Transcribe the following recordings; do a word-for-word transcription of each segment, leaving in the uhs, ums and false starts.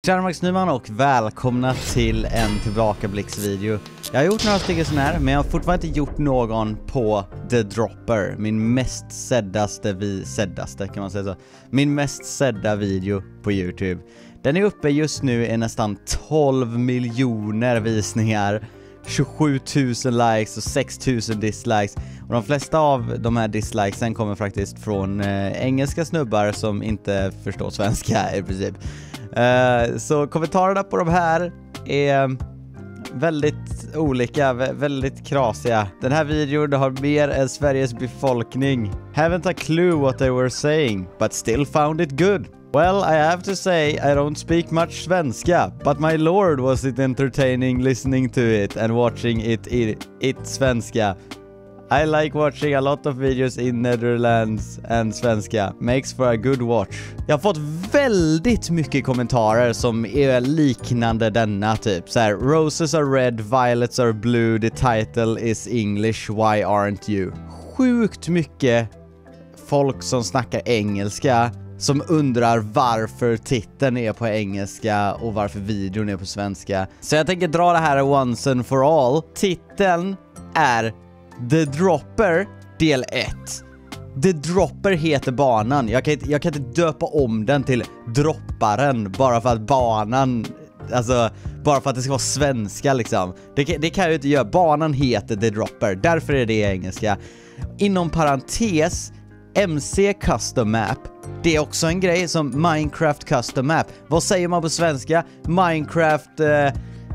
Tjena, Max Nyman och välkomna till en tillbakablicksvideo. Jag har gjort några stycken sån här, men jag har fortfarande inte gjort någon på The Dropper. Min mest seddaste, vi seddaste kan man säga så. Min mest sedda video på YouTube. Den är uppe just nu i nästan tolv miljoner visningar. tjugosju tusen likes och sex tusen dislikes. Och de flesta av de här dislikesen kommer faktiskt från eh, engelska snubbar som inte förstår svenska i princip. Uh, så kommentarerna på de här är väldigt olika, vä- väldigt krasiga. Den här videon har mer än Sveriges befolkning. Haven't a clue what they were saying, but still found it good. Well, I have to say I don't speak much svenska, but my lord was it entertaining listening to it and watching it it, it svenska. I like watching a lot of videos in Netherlands and svenska. Makes for a good watch. Jag har fått väldigt mycket kommentarer som är liknande denna typ. Så här, roses are red, violets are blue, the title is English, why aren't you? Sjukt mycket folk som snackar engelska som undrar varför titeln är på engelska och varför videon är på svenska. Så jag tänker dra det här once and for all. Titeln är The Dropper del ett. The Dropper heter banan. Jag kan, inte, jag kan inte döpa om den till Dropparen bara för att banan, alltså bara för att det ska vara svenska liksom. Det, det kan jag ju inte göra. Banan heter The Dropper. Därför är det engelska. Inom parentes, M C Custom Map. Det är också en grej som Minecraft Custom Map. Vad säger man på svenska? Minecraft eh,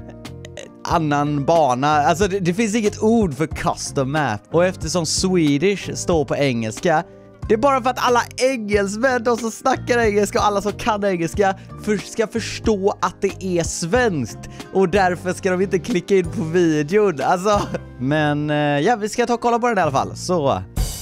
annan bana. Alltså det, det finns inget ord för custom map. Och eftersom Swedish står på engelska, det är bara för att alla engelsmän, de som snackar engelska och alla som kan engelska för, ska förstå att det är svenskt. Och därför ska de inte klicka in på videon. Alltså, men ja, vi ska ta och kolla på den i alla fall. Så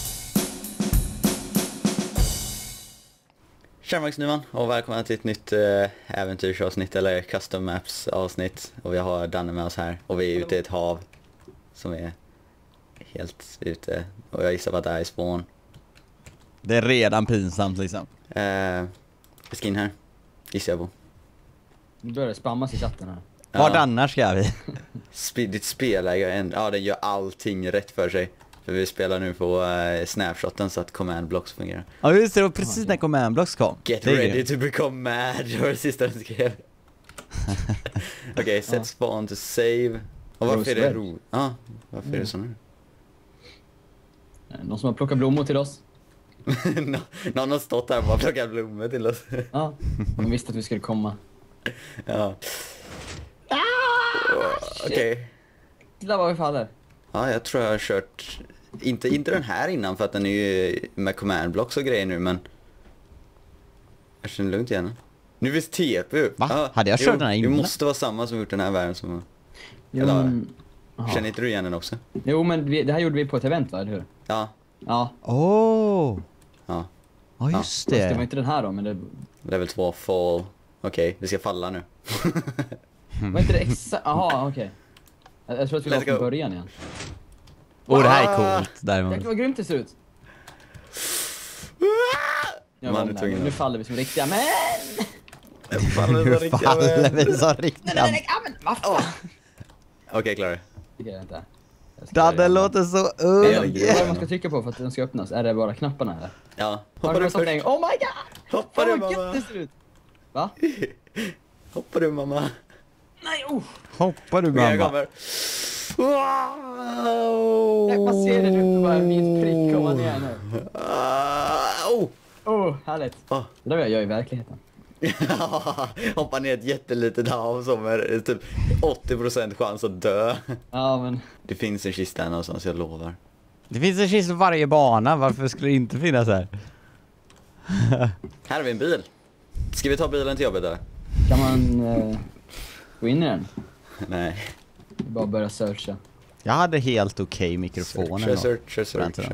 Tjena, Max Nyman och välkomna till ett nytt äh, äventyrsavsnitt eller custom maps avsnitt. Och vi har Danne med oss här och vi är ute i ett hav som är helt ute. Och jag gissar på att det här är spawn. Det är redan pinsamt liksom. Äh, skin här, gissar jag på. Nu börjar det spammas i chatten här. Ja. Vart annars ska vi? Sp- ditt spelläge, ja, den gör allting rätt för sig. För vi spelar nu på uh, snapshoten så att command blocks fungerar. Ja just det, var precis när command blocks kom. Get ready to become mad, det var det sista den skrev. Okej, okay, set spawn to save. Och varför är det ro? Ja, ah, varför mm. är det så nu? Någon som har plockat blommor till oss? Nå, någon har stått här och bara plockat blommor till oss. Ja, de visste att vi skulle komma. Ja. Ah, Okej. Okay. Där var vi faller. Ja, jag tror jag har kört inte, inte den här innan för att den är ju med command blocks och grejer nu, men jag känner lugnt igen. Nu visst T P. Va? Ja, hade jag kört jo, den här innan? Det måste vara samma som gjort den här världen som... Jo, eller, men... Känner inte du igen den också? Jo, men vi, det här gjorde vi på ett event, va? Eller hur? Ja. Ja. Åh! Oh. Ja. Ja, just det. Det var inte den här då, men det... Level två, fall. Okej, okay, vi ska falla nu. Var inte det exakt... Jaha, okej. Okay. Jag, jag tror att vi var från början igen. Åh, oh, det här är coolt. Däremot. Det var grymt det ser ut. Jag Man, var, nu faller vi som riktiga, men... Nu faller vi som riktiga, faller vi som riktiga. Nej, nej, nej, men vad fan? Okej, klar. Okej, vänta. Det låter så ung. Vad är det man ska trycka på för att den ska öppnas? Är det bara knapparna eller? Ja. Hoppar du först? Oh my god! Hoppar du, mamma? Det ser ut. Va? Hoppar du, mamma? Nej, oh! Hoppar du, mamma? Jag kommer. Wow! Jag bara ser det ut, bara en vit prick komma ner nu. Oh! Oh, härligt. Oh. Det där jag gör i verkligheten. Hoppa ner ett jättelitet hav som är typ åttio procent chans att dö. Ja, men... Det finns en kista här någonstans, jag lovar. Det finns en kista på varje bana, varför skulle det inte finnas här? Här har vi en bil. Ska vi ta bilen till jobbet där? Kan man uh, gå in i den? Nej. Bara börja searcha. Jag hade helt okej okay mikrofoner. Searcha, searcha, searcha.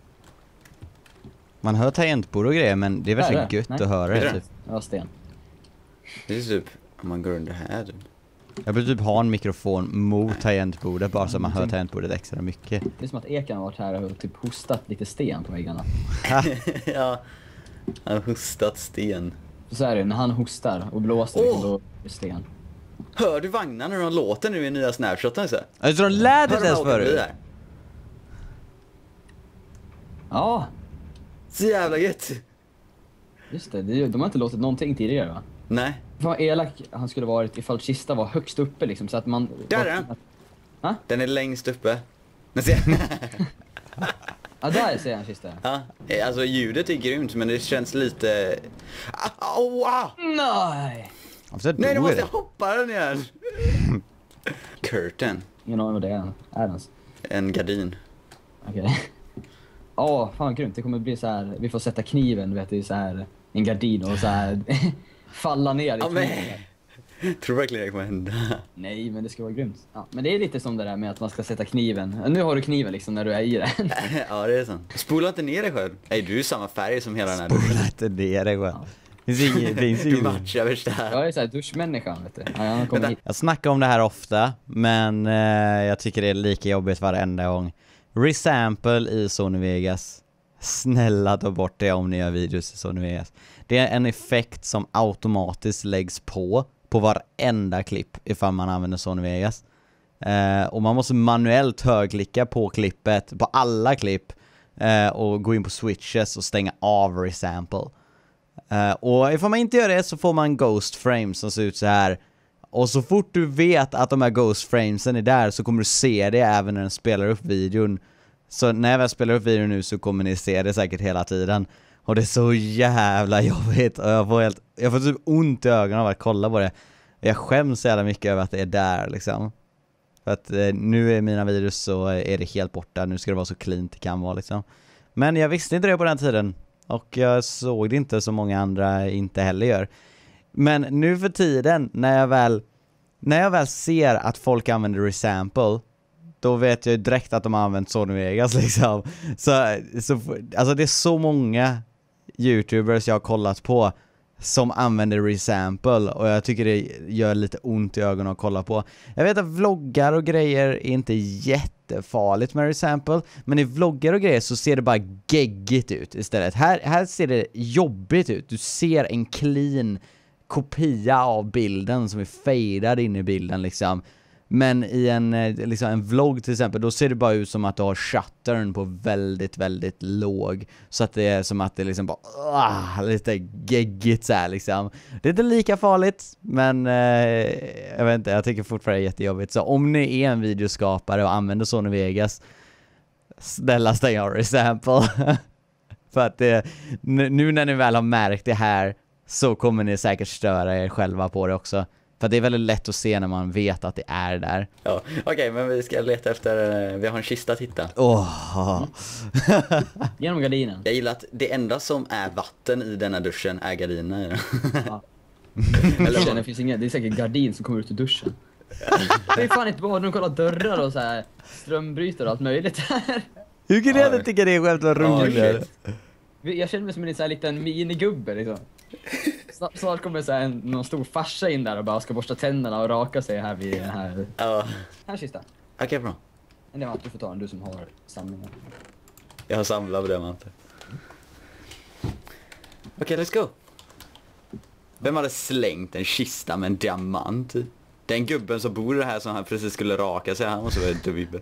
Man hör tangentbord och grejer, men det är verkligen Nej, gött nej. att höra det. Typ. Ja, sten. Det är typ, om man går under här typ. Jag vill typ ha en mikrofon mot tangentbordet, bara så man hör tangentbordet extra mycket. Det är som att Ekan har varit här och typ hostat lite sten på väggarna. Ja, han har hostat sten. Så är det, när han hostar och blåser, oh! då sten. Hör du vagnarna när de låter nu i nya snapshoten så? Jag tror de lät Hör inte de ens åka förbi förut. här? Ja, Så jävla gött. just det. det. De har inte låtit någonting tidigare, va? Nej. Vad elak han skulle varit ifall kista var högst uppe liksom, så att man... Där är den. Ha? Den är längst uppe. Men se. Ja, där ser han kista. Ja, alltså ljudet är grymt men det känns lite... Aua! Nej! Varför Nej, då dog måste det? jag hoppa den igen. Curtain. Ingen aning vad det är. Är ens. En gardin. Okej. Ja, fan grymt. Det kommer bli så här. Vi får sätta kniven, vet du, så här en gardin och så här falla ner i Ja, men... kniven. Tror verkligen det kommer hända. Nej, men det ska vara grymt. Ja, men det är lite som det där med att man ska sätta kniven. Nu har du kniven liksom när du är i den. Ja, det är sant. Spola inte ner dig själv. Nej, du är samma färg som hela den här duschen. Spola inte ner det själv. Det finns inget, det finns Du inget. matchar värsta här. Jag är så här duschmänniskan, vet du. Ja, han kommer hit. Jag snackar om det här ofta, men eh, jag tycker det är lika jobbigt varenda gång. Resample i Sony Vegas. Snälla ta bort det om ni gör videos i Sony Vegas. Det är en effekt som automatiskt läggs på på varenda klipp ifall man använder Sony Vegas. Eh, och man måste manuellt högklicka på klippet, på alla klipp, eh, och gå in på switches och stänga av resample. Uh, och ifall man inte gör det så får man ghost frames som ser ut så här. Och så fort du vet att de här ghost framesen är där så kommer du se det även när den spelar upp videon. Så när jag väl spelar upp videon nu så kommer ni se det säkert hela tiden. Och det är så jävla jobbigt. Och jag får, helt, jag får typ ont i ögonen av att kolla på det. Jag skäms så jävla mycket över att det är där liksom. För att eh, nu är mina videos så är det helt borta. Nu ska det vara så clean det kan vara liksom. Men jag visste inte det på den tiden. Och jag såg det inte så många andra inte heller gör. Men nu för tiden när jag väl när jag väl ser att folk använder resample, då vet jag direkt att de har använt Sony Vegas liksom. Så, så alltså det är så många YouTubers jag har kollat på som använder resample och jag tycker det gör lite ont i ögonen att kolla på. Jag vet att vloggar och grejer är inte jättefarligt med resample, men i vloggar och grejer så ser det bara geggigt ut istället. Här, här ser det jobbigt ut. Du ser en clean kopia av bilden som är fadad in i bilden liksom. Men i en, liksom en vlogg till exempel, då ser det bara ut som att du har shuttern på väldigt, väldigt låg. Så att det är som att det liksom bara ah, lite geggigt så här liksom. Det är inte lika farligt, men eh, jag vet inte, jag tycker fortfarande det är jättejobbigt. Så om ni är en videoskapare och använder Sony Vegas, snälla stäng av resample. För att det, nu när ni väl har märkt det här så kommer ni säkert störa er själva på det också. För det är väldigt lätt att se när man vet att det är där. Ja, okej, okay, men vi ska leta efter... Vi har en kista att hitta. Åh. Oh. Genom gardinen. Jag gillar att det enda som är vatten i denna duschen är gardinerna i den. Ja. Eller det finns inga, det är säkert gardin som kommer ut ur duschen. Det är fan inte bara de kollar dörrar och så här strömbrytare och allt möjligt här. Hur kan jag inte tycka det är skämt vad roligt? Jag känner mig som en så här liten minigubbe liksom. Snart kommer så här en, någon stor farsa in där och bara ska borsta tänderna och raka sig här vid den här. Ja. Här sista. Okej, okay, bra. Men det var att du får ta den, du som har samlingen. Jag har samlat diamanter. Okej, okay, let's go. Vem hade slängt en kista med en diamant? Den gubben som bor här som han precis skulle raka sig, han måste vara ett dubbe.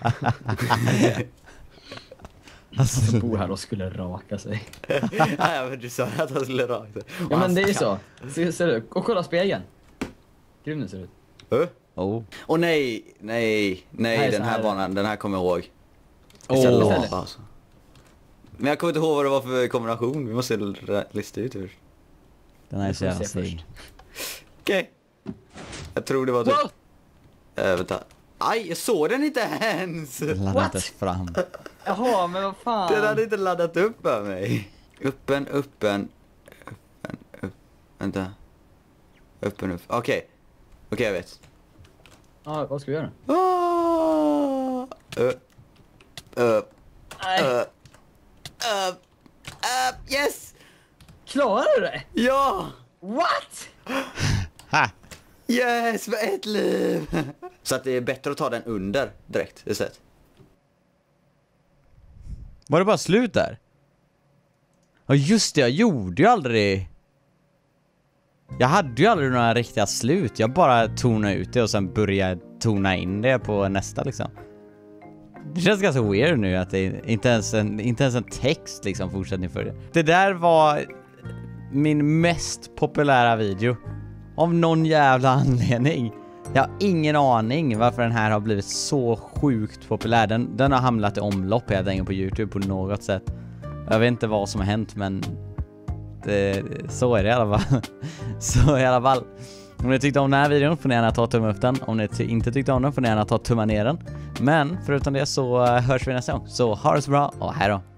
Alltså, som bor här och skulle raka sig. Ja, men du sa att han skulle raka sig. Ja, men det är ju så. Ser, ser du? Och kolla spegeln. Grymt ser det ut. Uh? Oh. Och nej, nej, nej, Nej, den här här. banan, den här kommer jag ihåg. Oh. Lava, alltså. Men jag kommer inte ihåg vad det var för kombination. Vi måste lista ut hur. Den här är så jävla se först. snygg. Okej. Okay. Jag tror det var typ... Wow! Äh, vänta. Aj, jag såg den inte ens! Ladda inte fram. Jaha, men vad fan. Den hade inte laddat upp av mig. Öppen, öppen, öppen, upp. Vänta. Öppen, upp. Okej. Okay. Okej, okay, jag vet. Ja, vad ska vi göra? Oh! Upp, upp, Nej. upp, upp, upp, yes! Klarar du det? Ja! What? Ha! Yes, med ett liv! Så att det är bättre att ta den under direkt istället. Var det bara slut där? Ja just det, jag gjorde ju aldrig. Jag hade ju aldrig några riktiga slut. Jag bara tonade ut det och sen började tona in det på nästa liksom. Det känns ganska weird nu att det inte ens en, inte ens en text liksom fortsättning för det. Det där var min mest populära video. Av någon jävla anledning. Jag har ingen aning varför den här har blivit så sjukt populär. Den, den har hamnat i omlopp helt enkelt på YouTube på något sätt. Jag vet inte vad som har hänt, men det, så är det i alla fall. Så i alla fall. Om ni tyckte om den här videon får ni gärna ta tummen upp den. Om ni ty- inte tyckte om den får ni gärna ta tummen ner den. Men förutom det så hörs vi nästa gång. Så ha det så bra och hej då.